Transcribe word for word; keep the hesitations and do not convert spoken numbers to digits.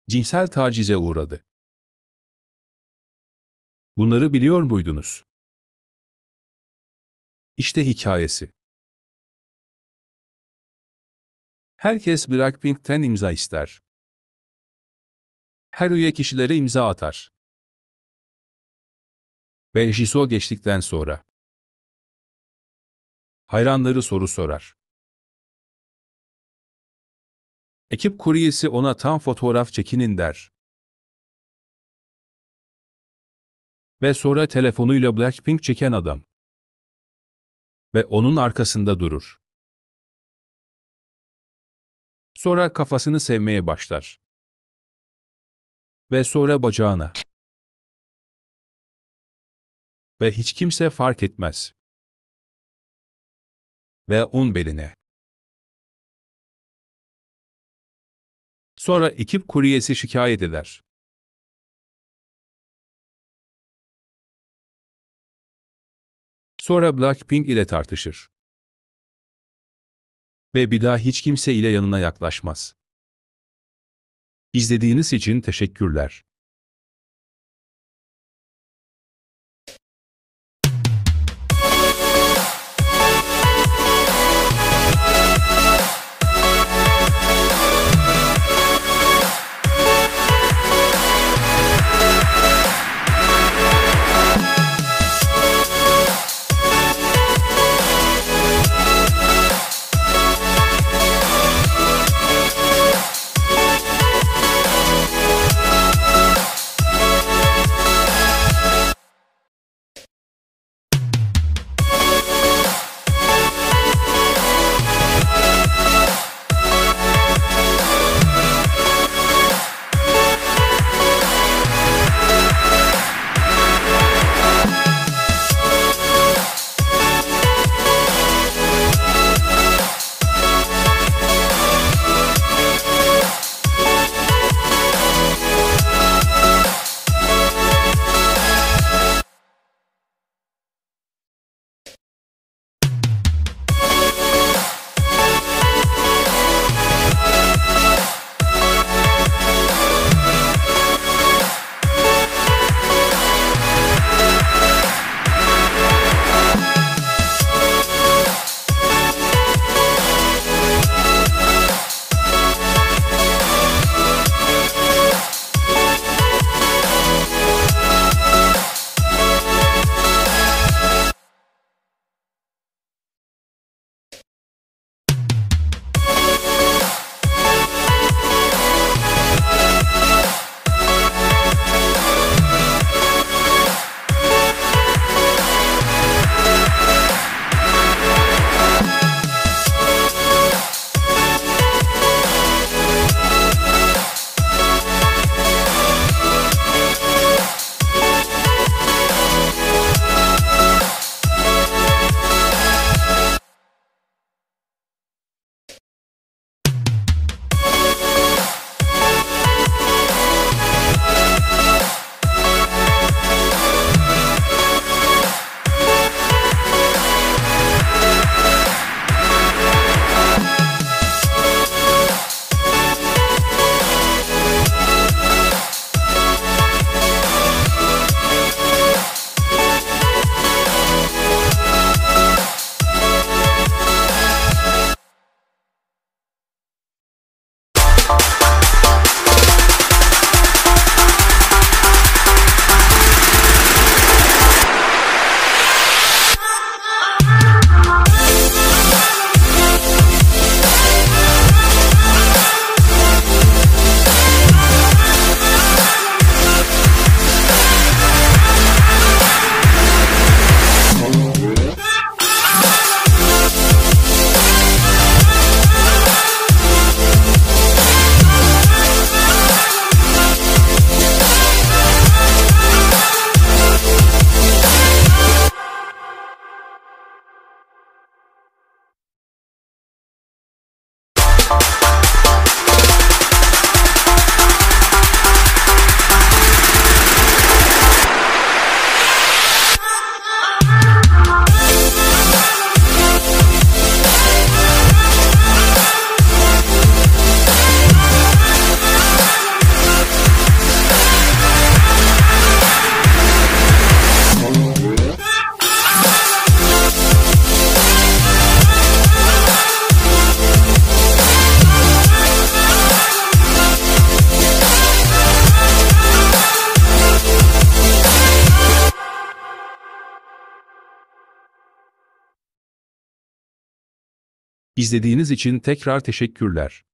Cinsel tacize uğradı. Bunları biliyor muydunuz? İşte hikayesi. Herkes Blackpink'ten imza ister. Her üye kişilere imza atar. Ve Jisoo geçtikten sonra hayranları soru sorar. Ekip kuryesi ona tam fotoğraf çekinin der. Ve sonra telefonuyla Blackpink çeken adam. Ve onun arkasında durur. Sonra kafasını sevmeye başlar. Ve sonra bacağına. Ve hiç kimse fark etmez. Ve un beline. Sonra ekip kuryesi şikayet eder. Sonra Blackpink ile tartışır. Ve bir daha hiç kimse ile yanına yaklaşmaz. İzlediğiniz için teşekkürler. İzlediğiniz için tekrar teşekkürler.